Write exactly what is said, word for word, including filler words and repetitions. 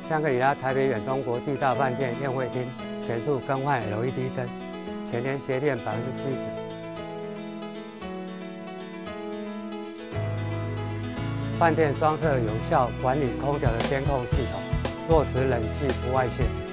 香格里拉台北远东国际大饭店宴会厅全数更换 L E D 灯，全年节电百分之七十。饭店装设有效管理空调的监控系统，落实冷气不外泄。